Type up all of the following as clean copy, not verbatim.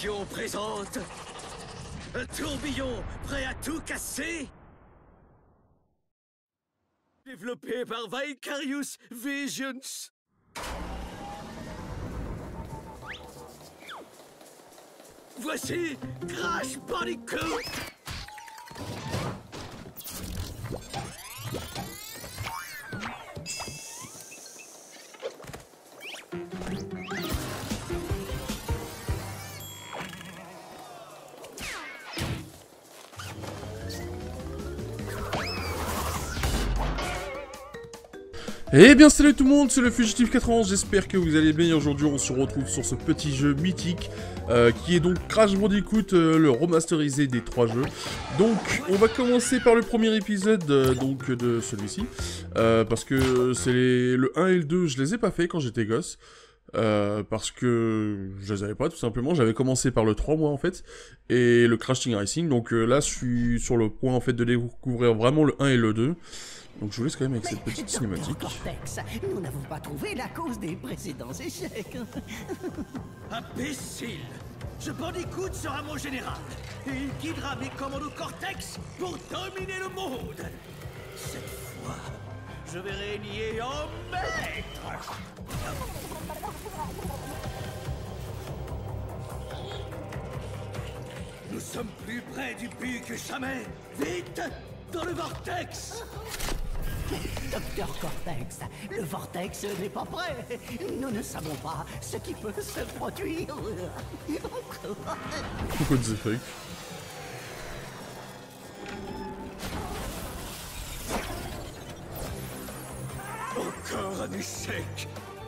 Mission présente un tourbillon prêt à tout casser. Développé par Vicarious Visions. Voici Crash Bandicoot. Eh bien salut tout le monde, c'est le Fugitif 91, j'espère que vous allez bien. Aujourd'hui on se retrouve sur ce petit jeu mythique qui est donc Crash Bandicoot, le remasterisé des 3 jeux. Donc on va commencer par le premier épisode donc de celui-ci, parce que c'est le 1 et le 2, je les ai pas fait quand j'étais gosse. Parce que je les avais pas tout simplement, j'avais commencé par le 3 moi en fait, et le Crash Team Racing, donc là je suis sur le point en fait de découvrir vraiment le 1 et le 2. Donc je vous laisse quand même avec cette petite cinématique. Cortex, nous n'avons pas trouvé la cause des précédents échecs. Imbécile! Ce Bandicoot sera mon général, et il guidera mes commandos Cortex pour dominer le monde. Cette fois, je vais régner en maître. Nous sommes plus près du but que jamais. Vite, dans le vortex. Docteur Cortex, le vortex n'est pas prêt. Nous ne savons pas ce qui peut se produire. Pourquoi the fuck? Encore un échec.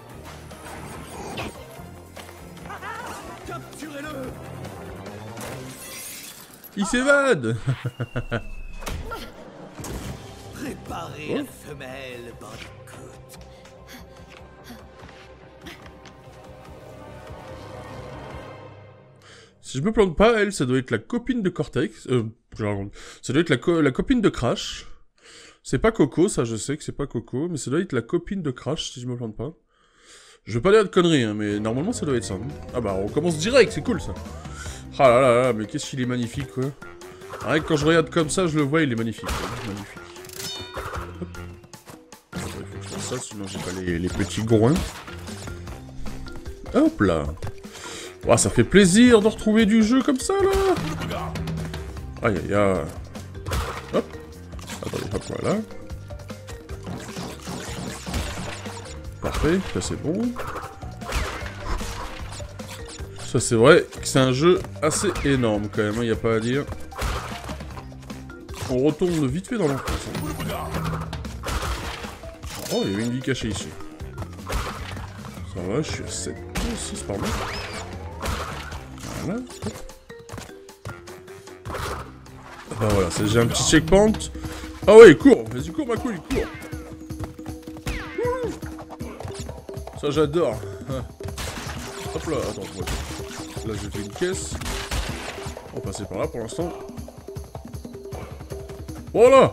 Capturez-le. Il s'évade. Préparez la femelle, Bandicoot. Si je me plante pas, elle, ça doit être la copine de Cortex. Ça doit être la copine de Crash. C'est pas Coco, ça je sais que c'est pas Coco, mais ça doit être la copine de Crash, si je me plante pas. Je veux pas dire de conneries, hein, mais normalement ça doit être ça. Hein. Ah bah on commence direct, c'est cool ça. Ah là là là, mais qu'est-ce qu'il est magnifique quoi. Rien que quand je regarde comme ça, je le vois, il est magnifique. Quoi. Magnifique. Il faut que je fasse ça, sinon j'ai pas les petits groins. Hop là. Oh, ça fait plaisir de retrouver du jeu comme ça là. Aïe aïe aïe. Hop. Attendez, hop, voilà. Parfait, ça c'est bon. Ça c'est vrai que c'est un jeu assez énorme quand même, il n'y a pas à dire. On retourne vite fait dans l'enfance. Oh, il y avait une vie cachée ici. Ça va, je suis à 7, 6, pardon. Voilà. Ah voilà, j'ai un petit checkpoint. Ah ouais, cours, vas-y cours ma couille, cours. Ça j'adore. Hop là, attends, ouais. Là j'ai fait une caisse. On va passer par là pour l'instant. Voilà.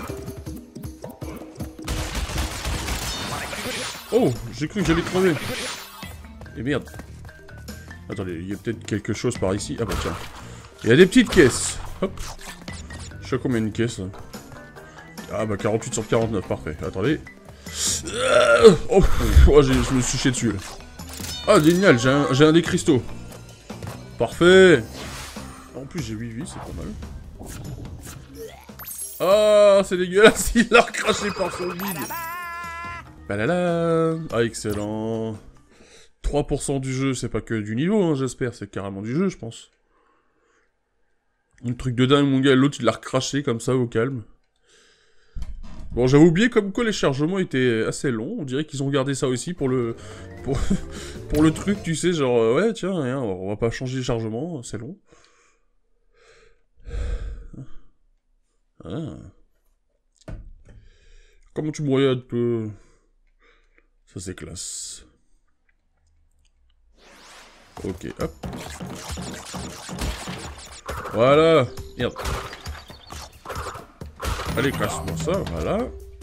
Oh, j'ai cru que j'allais crever. Et merde. Attendez, il y a peut-être quelque chose par ici. Ah bah tiens. Il y a des petites caisses. Hop. Je sais combien une caisse. Ah bah 48 sur 49, parfait. Attendez. Oh, je me suis chié dessus là. Ah génial, j'ai un des cristaux. Parfait. En plus j'ai 8 vies, c'est pas mal. Ah, c'est dégueulasse, il l'a recraché par son vide. Balala. Ah excellent. 3% du jeu, c'est pas que du niveau, hein, j'espère, c'est carrément du jeu, je pense. Un truc de dingue, mon gars, l'autre il l'a recraché comme ça, au calme. Bon, j'avais oublié comme quoi les chargements étaient assez longs, on dirait qu'ils ont gardé ça aussi pour le... pour le truc, tu sais, genre, ouais, tiens, rien, on va pas changer les chargements, c'est long. Ah. Comment tu me regardes, peu... Ça c'est classe. Ok, hop. Voilà. Merde. Allez, casse-moi ça, voilà.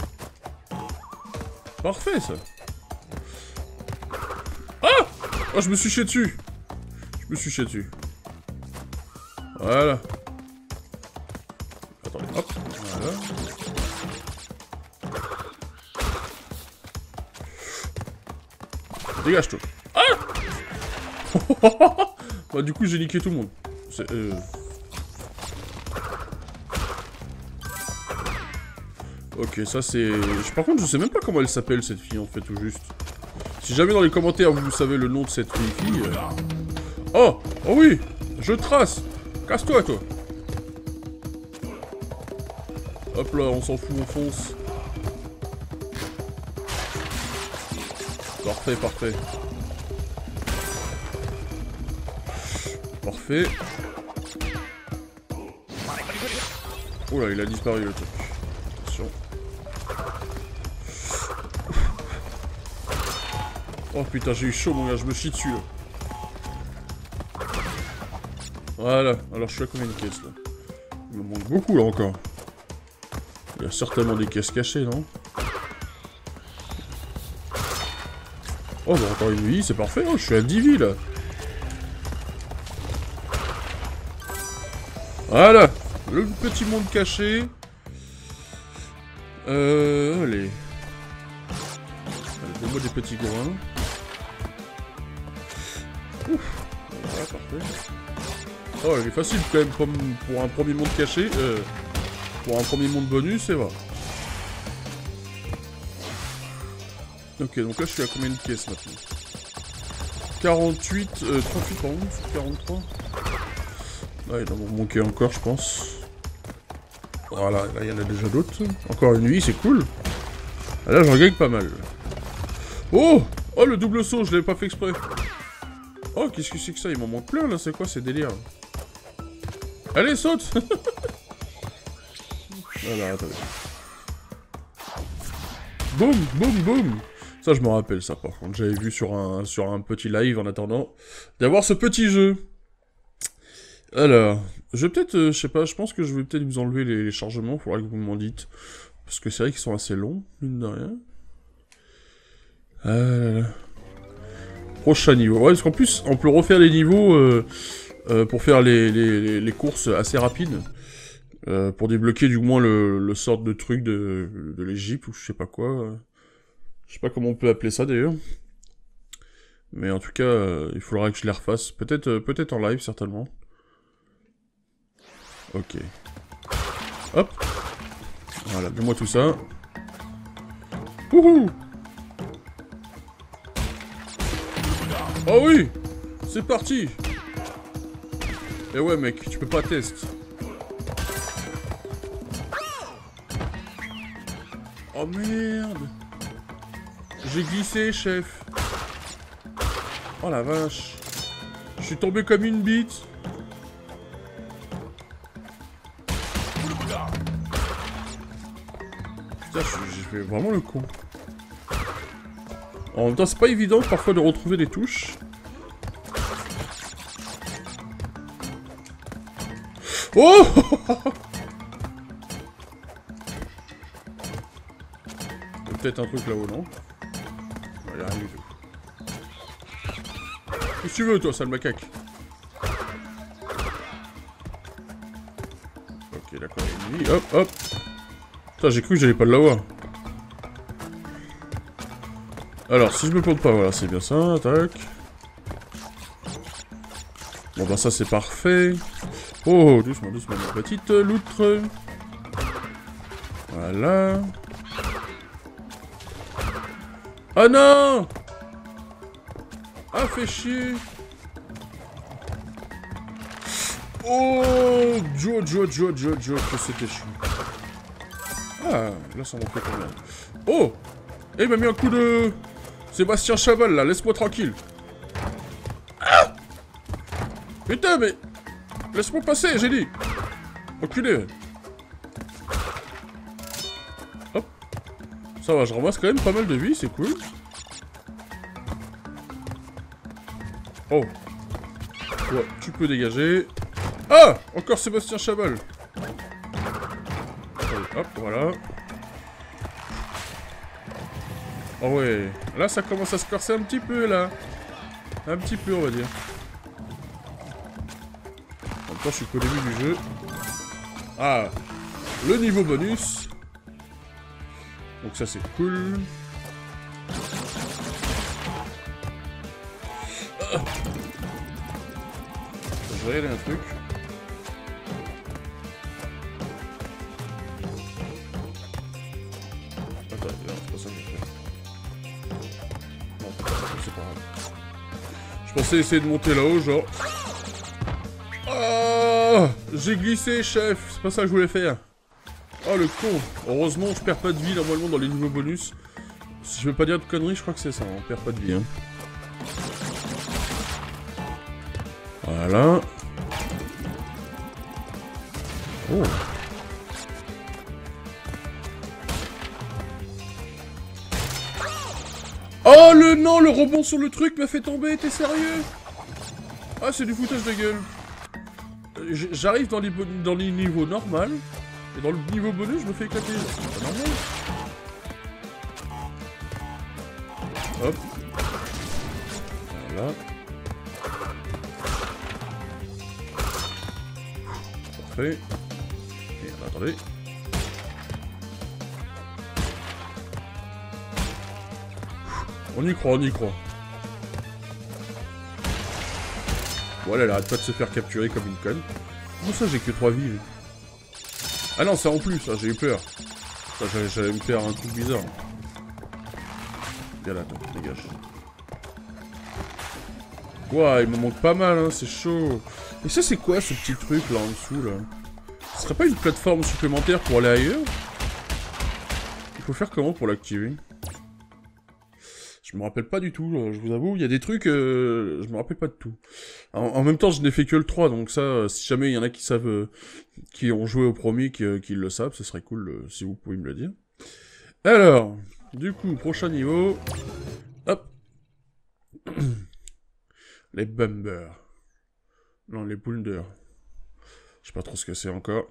Parfait, ça. Ah! Oh, je me suis chié dessus. Je me suis chié dessus. Voilà. Attendez, hop. Voilà. Dégage toi. Ah. Bah du coup j'ai niqué tout le monde. Ok, ça c'est... Par contre, je sais même pas comment elle s'appelle, cette fille, en fait, tout juste. Si jamais dans les commentaires, vous savez le nom de cette fille... Oh! Oh oui! Je trace! Casse-toi, toi! Hop là, on s'en fout, on fonce. Parfait, parfait. Parfait. Oh là, il a disparu, le truc. Attention. Oh putain, j'ai eu chaud mon gars, je me chie dessus là. Voilà, alors je suis à combien de caisses là? Il me manque beaucoup là encore. Il y a certainement des caisses cachées, non? Oh bah encore une vie, c'est parfait, oh, je suis à 10 vies là. Voilà, le petit monde caché. Allez. Donne-moi des petits grains. Ouf. Voilà, parfait. Oh, il est facile quand même pour un premier monde caché. Pour un premier monde bonus, c'est vrai. Ok, donc là je suis à combien de caisses maintenant? 38, 38 pardon, 43. Ah, il doit m'en manquer encore, je pense. Voilà, là il y en a déjà d'autres. Encore une vie, c'est cool. Ah, là j'en gagne pas mal. Oh! Oh, le double saut, je l'avais pas fait exprès. Oh, qu'est-ce que c'est que ça? Il m'en manque plein là, c'est quoi ces délires? Allez, saute! Voilà, attendez. Boum, boum, boum! Ça, je me rappelle ça, par contre. J'avais vu sur un petit live en attendant d'avoir ce petit jeu. Alors, je vais peut-être, je sais pas, je pense que je vais peut-être vous enlever les chargements, faudra que vous m'en dites. Parce que c'est vrai qu'ils sont assez longs, mine de rien. Ah là là. Prochain niveau. Ouais, parce qu'en plus, on peut refaire les niveaux pour faire les courses assez rapides. Pour débloquer du moins le sort de truc de l'Égypte ou je sais pas quoi. Je sais pas comment on peut appeler ça d'ailleurs. Mais en tout cas, il faudra que je les refasse. Peut-être en live, certainement. Ok. Hop. Voilà, donne-moi tout ça. Wouhou! Oh oui! C'est parti! Eh ouais mec, tu peux pas tester. Oh merde! J'ai glissé, chef. Oh la vache. Je suis tombé comme une bite. Putain, j'ai fait vraiment le con. En même temps, c'est pas évident parfois de retrouver des touches. Oh! Il y a peut-être un truc là-haut, non? On va y arriver. Qu'est-ce que tu veux, toi, sale macaque? Ok, d'accord, il y a une vie. Hop, hop. Putain, j'ai cru que j'allais pas l'avoir. Alors, si je me plante pas, voilà, c'est bien ça, tac. Bon, bah ça, c'est parfait. Oh, doucement, doucement, ma petite loutre. Voilà. Oh non! Ah, fait chier! Oh! Joe, que c'était chiant. Ah, là, ça m'en fait combien? Oh! Eh, il m'a mis un coup de... Sébastien Chabal, là, laisse-moi tranquille. Ah! Putain, mais... Laisse-moi passer, j'ai dit. Enculé. Hop. Ça va, je ramasse quand même pas mal de vie, c'est cool. Oh. Ouais, tu peux dégager. Ah! Encore Sébastien Chabal. Allez, hop, voilà. Oh ouais. Là, ça commence à se corser un petit peu, là. Un petit peu, on va dire. En même Pourtant, je suis qu'au début du jeu. Ah, le niveau bonus. Donc ça, c'est cool. Ah. Je vais regarder un truc. Attends, c'est pas ça que j'ai fait. Non, c'est pas grave. Je pensais essayer de monter là-haut, genre... Ah, j'ai glissé, chef. C'est pas ça que je voulais faire. Oh, le con. Heureusement, je perds pas de vie, normalement, dans les niveaux bonus. Si je veux pas dire de conneries, je crois que c'est ça. On perd pas de vie, hein. Voilà. Oh. Oh, non, le rebond sur le truc m'a fait tomber. T'es sérieux? Ah, c'est du foutage de gueule. J'arrive dans les niveaux normaux, et dans le niveau bonus, je me fais éclater. C'est pas normal. Hop. Voilà. Parfait. Et attendez. On y croit, on y croit. Voilà, elle arrête pas de se faire capturer comme une conne. Comment ça, j'ai que 3 vies? Ah non, c'est en plus, ça, j'ai eu peur. Ça, j'allais me faire un truc bizarre. Viens là, attends, dégage. Ouah, il me manque pas mal, hein, c'est chaud. Et ça, c'est quoi, ce petit truc, là, en dessous, là? Ce serait pas une plateforme supplémentaire pour aller ailleurs? Il faut faire comment pour l'activer? Je me rappelle pas du tout, je vous avoue, il y a des trucs, je me rappelle pas de tout. En même temps, je n'ai fait que le 3, donc ça, si jamais il y en a qui savent, qui ont joué au premier, qui le savent, ce serait cool si vous pouvez me le dire. Alors, du coup, prochain niveau. Hop. Les bumbers. Non, les boulders. Je sais pas trop ce que c'est encore.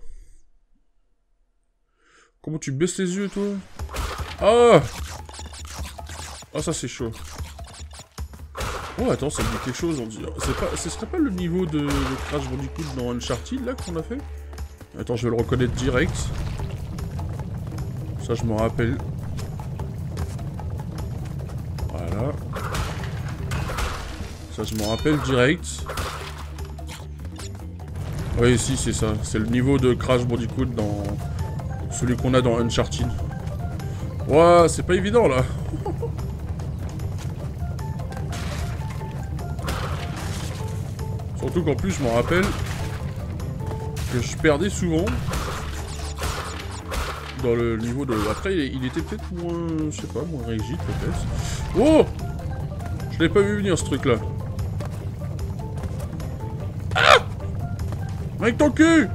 Comment tu baisses les yeux, toi? Ah! Oh, ça c'est chaud. Oh, attends, ça me dit quelque chose, on dit... Ce serait pas le niveau de Crash Bandicoot dans Uncharted, là, qu'on a fait? Attends, je vais le reconnaître direct. Ça, je m'en rappelle. Voilà. Ça, je m'en rappelle direct. Oui, si, c'est ça. C'est le niveau de Crash Bandicoot dans... celui qu'on a dans Uncharted. Ouah, c'est pas évident, là. Surtout qu'en plus, je m'en rappelle que je perdais souvent dans le niveau de... Après, il était peut-être moins... je sais pas, moins rigide, peut-être. Oh! Je l'ai pas vu venir, ce truc-là. Ah! Avec ton cul!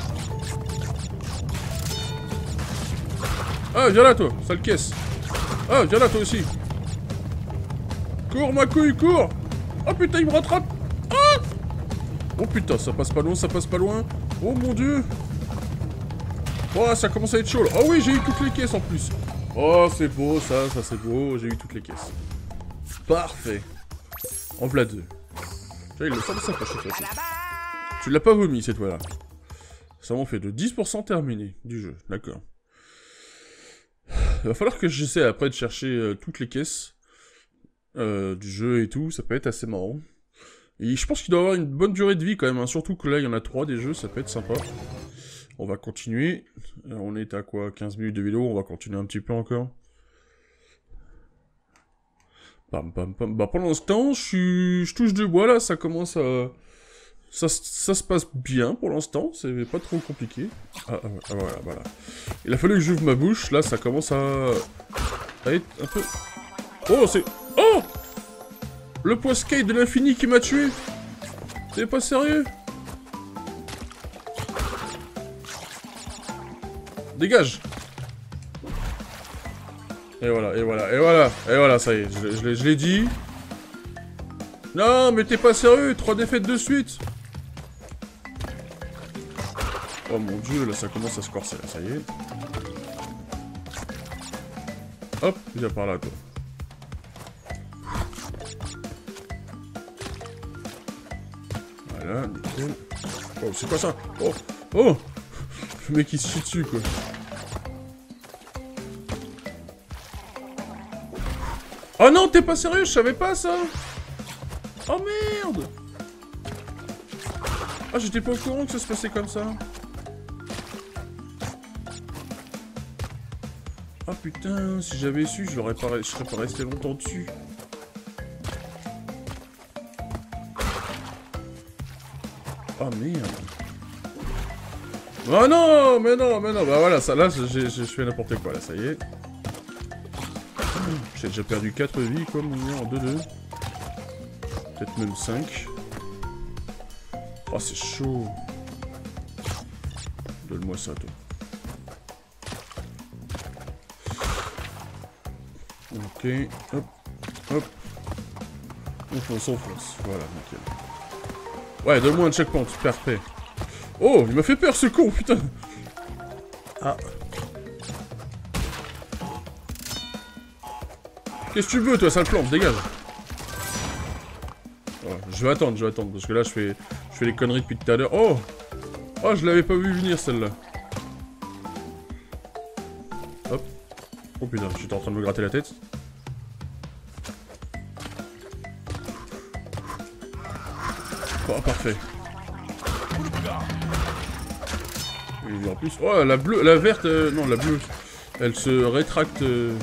Ah, viens là, toi, sale caisse. Ah, viens là, toi aussi. Cours, ma couille, cours! Oh, putain, il me rattrape! Oh putain, ça passe pas loin, ça passe pas loin. Oh mon dieu. Oh, ça commence à être chaud là. Oh oui, j'ai eu toutes les caisses en plus. Oh, c'est beau ça c'est beau. J'ai eu toutes les caisses. Parfait. En voilà 2. Il me semble sympa cette fois-ci. Tu l'as pas vomi cette fois-là. Ça m'en fait de 10% terminé du jeu. D'accord. Il va falloir que j'essaie après de chercher toutes les caisses du jeu et tout. Ça peut être assez marrant. Et je pense qu'il doit avoir une bonne durée de vie quand même, hein. Surtout que là il y en a 3 des jeux, ça peut être sympa. On va continuer. On est à quoi, 15 minutes de vidéo, on va continuer un petit peu encore. Pam pam pam. Bah pour l'instant, je touche du bois là, ça commence à... Ça se passe bien pour l'instant, c'est pas trop compliqué. Ah voilà. Il a fallu que j'ouvre ma bouche, là ça commence à être un peu... Oh c'est... Oh! Le poiscaille de l'infini qui m'a tué. T'es pas sérieux? Dégage. Et voilà, ça y est, je l'ai dit. Non, mais t'es pas sérieux, 3 défaites de suite. Oh mon dieu, là ça commence à se corser, là, ça y est. Hop, viens par là, toi. Voilà, nickel. Oh, c'est quoi ça? Oh! Oh! Le mec, il se chie dessus, quoi. Oh non, t'es pas sérieux? Je savais pas, ça! Oh, merde! Ah, j'étais pas au courant que ça se passait comme ça. Ah putain, si j'avais su, je serais pas resté longtemps dessus. Oh merde. Oh non, mais non, bah voilà, ça là, j'ai fait n'importe quoi, là, ça y est. J'ai déjà perdu 4 vies, quoi, mon gars, en 2-2. Peut-être même 5. Oh, c'est chaud. Donne-moi ça, toi. Ok, hop, hop. On s'enfonce, voilà, nickel. Ouais, donne-moi un checkpoint, parfait. Oh, il m'a fait peur, ce con, putain. Ah. Qu'est-ce que tu veux, toi, sale plante, dégage. Oh, je vais attendre, parce que là, je fais les conneries depuis tout à l'heure. Oh! Oh, je l'avais pas vu venir, celle-là. Hop. Oh putain, j'étais en train de me gratter la tête. Oh, parfait. Et en plus... Oh, la bleue, la verte... non, la bleue. Elle se rétracte...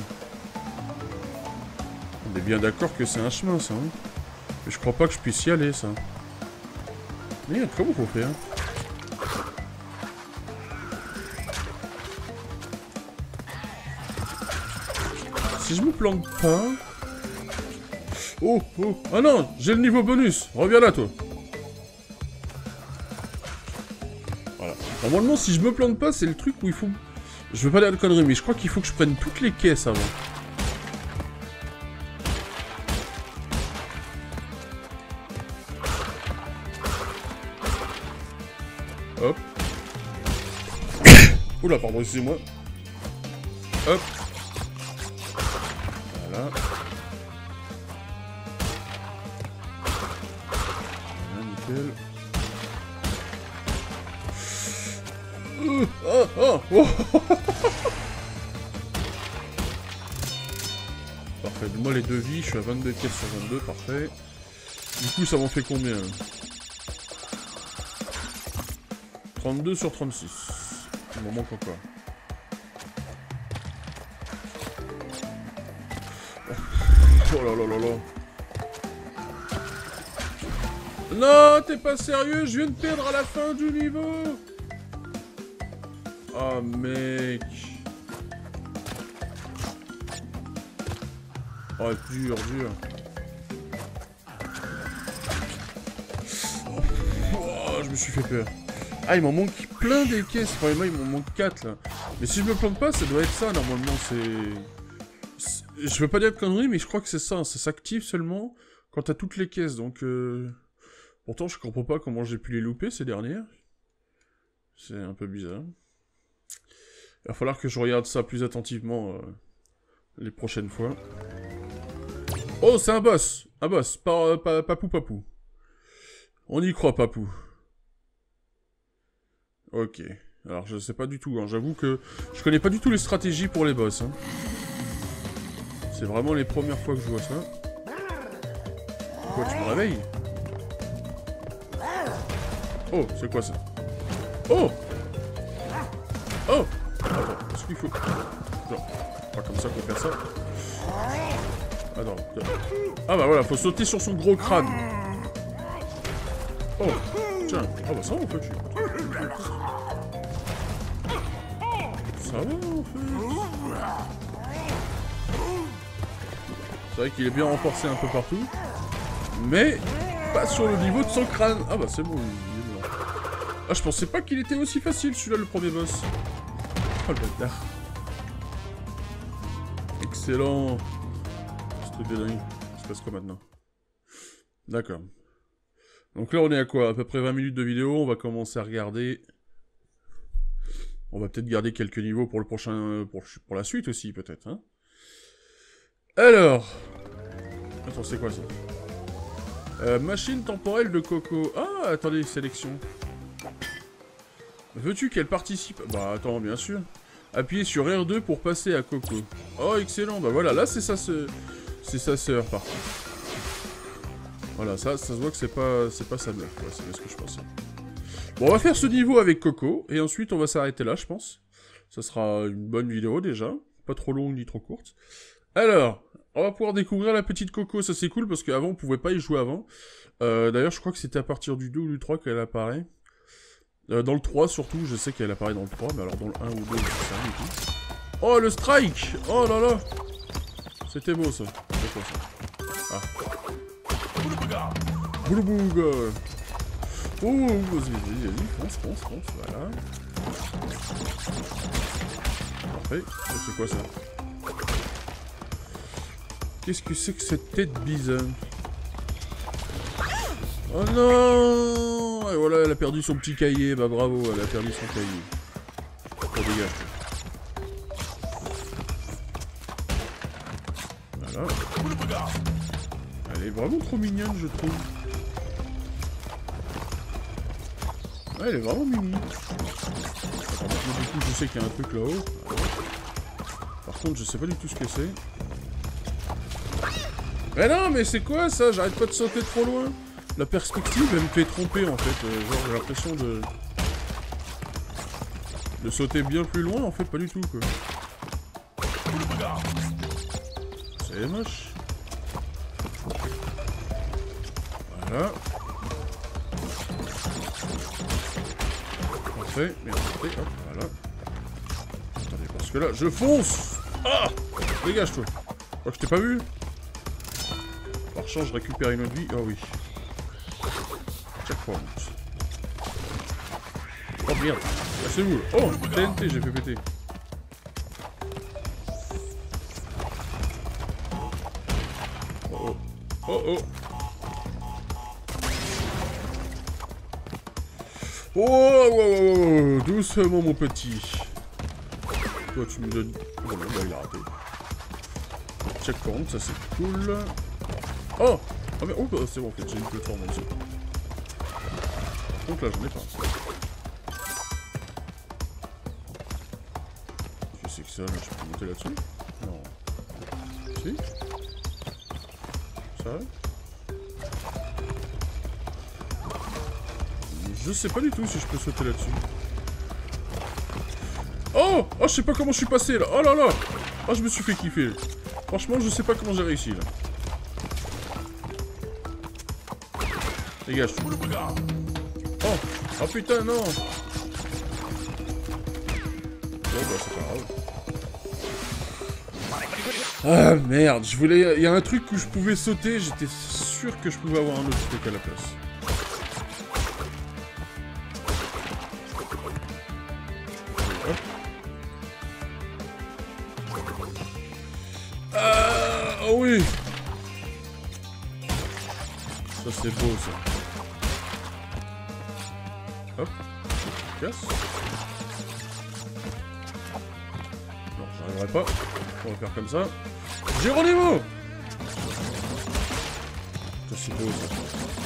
On est bien d'accord que c'est un chemin, ça. Hein. Mais je crois pas que je puisse y aller, ça. Merde, comment on fait, hein? Si je me plante pas... Oh, oh... Ah non, j'ai le niveau bonus. Reviens là, toi. Voilà. Normalement, si je me plante pas, c'est le truc où il faut... Je veux pas dire de conneries, mais je crois qu'il faut que je prenne toutes les caisses avant. Hop. Oula, pardon, excusez-moi. Hop. Voilà. Voilà, nickel. Oh, oh, oh. Parfait, moi les deux vies, je suis à 22 caisses sur 22, parfait. Du coup, ça m'en fait combien? 32 sur 36. Il m'en manque encore. Oh là là là là. Non, t'es pas sérieux, je viens de perdre à la fin du niveau. Oh mec. Oh dur, dur. Oh, je me suis fait peur. Ah, il m'en manque plein des caisses. Enfin, moi, il m'en manque 4 là. Mais si je me plante pas, ça doit être ça normalement. Je veux pas dire de conneries, mais je crois que c'est ça. Ça s'active seulement quand t'as toutes les caisses. Donc, pourtant, je comprends pas comment j'ai pu les louper ces dernières. C'est un peu bizarre. Il va falloir que je regarde ça plus attentivement les prochaines fois. Oh, c'est un boss. Un boss. Papou Papou. On y croit, Papou. Ok. Alors, je sais pas du tout. Hein. J'avoue que je connais pas du tout les stratégies pour les boss. Hein. C'est vraiment les premières fois que je vois ça. Quoi, tu me réveilles? Oh, c'est quoi ça? Oh! Oh! Attends, est-ce qu'il faut... Non, pas comme ça qu'on fait ça. Attends. Ah bah voilà, faut sauter sur son gros crâne. Oh! Tiens, ah bah ça va en fait. Ça va en fait. C'est vrai qu'il est bien renforcé un peu partout. Mais pas sur le niveau de son crâne. Ah bah c'est bon, il est mort. Ah, je pensais pas qu'il était aussi facile celui-là, le premier boss. Oh le bâtard. Excellent. Ce truc de dingue. Ça se passe quoi maintenant? D'accord. Donc là on est à quoi? À peu près 20 minutes de vidéo. On va commencer à regarder. On va peut-être garder quelques niveaux pour le prochain... Pour la suite aussi peut-être. Hein. Alors... Attends, c'est quoi ça? Machine temporelle de Coco. Ah, attendez, sélection. Veux-tu qu'elle participe? Bah attends, bien sûr. Appuyez sur R2 pour passer à Coco. Oh, excellent. Bah voilà, là c'est sa sœur par contre. Voilà, ça se voit que c'est pas sa mère, quoi. C'est bien ce que je pensais. Bon, on va faire ce niveau avec Coco, et ensuite on va s'arrêter là, je pense. Ça sera une bonne vidéo déjà. Pas trop longue ni trop courte. Alors, on va pouvoir découvrir la petite Coco, ça c'est cool, parce qu'avant on pouvait pas y jouer avant. D'ailleurs, je crois que c'était à partir du 2 ou du 3 qu'elle apparaît. Dans le 3 surtout, je sais qu'elle apparaît dans le 3, mais alors dans le 1 ou 2, je sais rien du tout. Oh, le strike! Oh là là! C'était beau ça. C'est quoi ça? Ah. Boulebouga! Oh, vas-y, fonce, voilà. Parfait. C'est quoi ça? Qu'est-ce que c'est que cette tête bizarre? Oh non! Et voilà, elle a perdu son petit cahier. Bah bravo, elle a perdu son cahier. Oh, dégage. Voilà. Elle est vraiment trop mignonne, je trouve. Ouais, elle est vraiment mimi. Attends, maintenant, du coup, je sais qu'il y a un truc là-haut. Par contre, je sais pas du tout ce que c'est. Mais non, mais c'est quoi ça? J'arrête pas de sauter trop loin. La perspective, elle me fait tromper en fait. Genre, j'ai l'impression de sauter bien plus loin, en fait, pas du tout quoi. C'est moche. Voilà. Parfait, bien hop, voilà. Attendez, parce que là, je fonce. Ah! Dégage-toi. Je crois que je t'ai pas vu. Par chance, je récupère une autre vie. Oh oui. Checkpoint. Oh merde. Cassez-vous. Oh, TNT, j'ai fait péter. Oh oh. Oh oh. Oh, doucement mon petit. Toi tu me donnes... Oh là, il a raté. Checkpoint, ça c'est cool. Oh! Ah mais oh, c'est bon en fait, j'ai une plateforme en dessous. Donc là j'en ai pas. Qu'est-ce que c'est que ça là? Je peux monter là-dessus? Non. Si? Ça? Je sais pas du tout si je peux sauter là-dessus. Oh! Oh, je sais pas comment je suis passé là. Oh là là! Oh, je me suis fait kiffer. Franchement, je sais pas comment j'ai réussi là. Dégage. Oh! Oh putain, non! Bon, bah, c'est pas grave. Ah merde, je voulais. Il y a un truc où je pouvais sauter, j'étais sûr que je pouvais avoir un autre truc à la place. Oh oui! Ça c'est beau ça. Hop. Casse. Non, j'arriverai pas. On va faire comme ça. Geronimo! Ça c'est beau ça.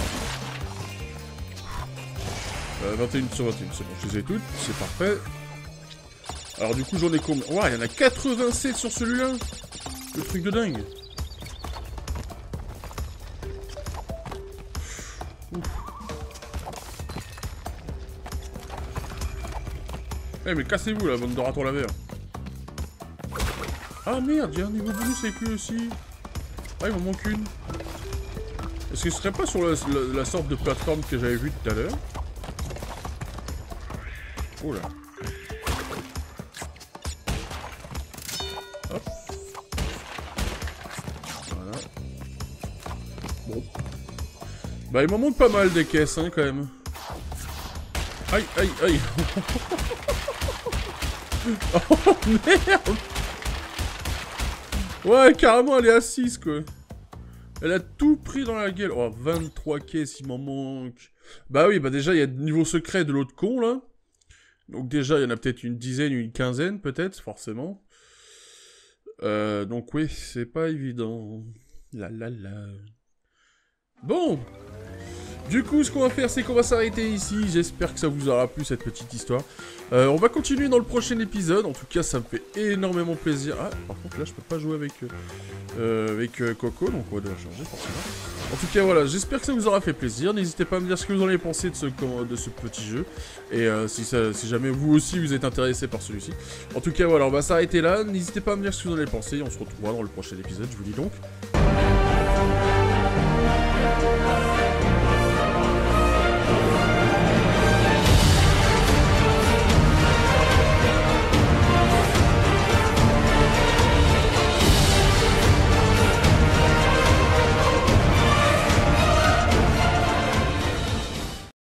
21 sur 21, c'est bon, je les ai toutes, c'est parfait. Alors du coup j'en ai combien? Ouah, il y en a 87 sur celui-là! Le truc de dingue! Eh mais cassez-vous la bande de ratons laveurs. Ah merde, j'ai un niveau bonus avec lui aussi. Ah il m'en manque une. Est-ce que ce serait pas sur la sorte de plateforme que j'avais vue tout à l'heure? Oh là. Hop. Voilà. Bon. Bah il m'en manque pas mal des caisses hein quand même. Aïe aïe aïe. Oh merde. Ouais carrément elle est assise quoi. Elle a tout pris dans la gueule. Oh 23 caisses il m'en manque. Bah oui bah déjà il y a le niveau secret de l'autre con là. Donc déjà il y en a peut-être une dizaine, une quinzaine peut-être forcément. Donc oui c'est pas évident. La la la. Bon. Du coup, ce qu'on va faire, c'est qu'on va s'arrêter ici. J'espère que ça vous aura plu, cette petite histoire. On va continuer dans le prochain épisode. En tout cas, ça me fait énormément plaisir. Ah, par contre, là, je peux pas jouer avec Coco, donc on va devoir changer, forcément. En tout cas, voilà, j'espère que ça vous aura fait plaisir. N'hésitez pas à me dire ce que vous en avez pensé de ce petit jeu. Et si jamais vous aussi, vous êtes intéressé par celui-ci. En tout cas, voilà, on va s'arrêter là. N'hésitez pas à me dire ce que vous en avez pensé. On se retrouvera dans le prochain épisode, je vous dis donc.